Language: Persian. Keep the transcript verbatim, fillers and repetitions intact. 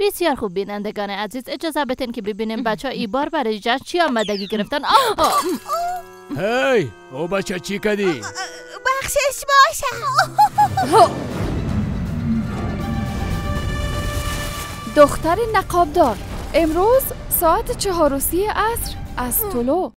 بسیار خوب بینندگان عزیز، اجازه بدین که ببینیم بچه ها ای بار برای جشن چی آمدگی گرفتن. آه هی او بچه چی کردی؟ بخشش باشه. دختر نقابدار، امروز ساعت چهار و سی عصر از طلوع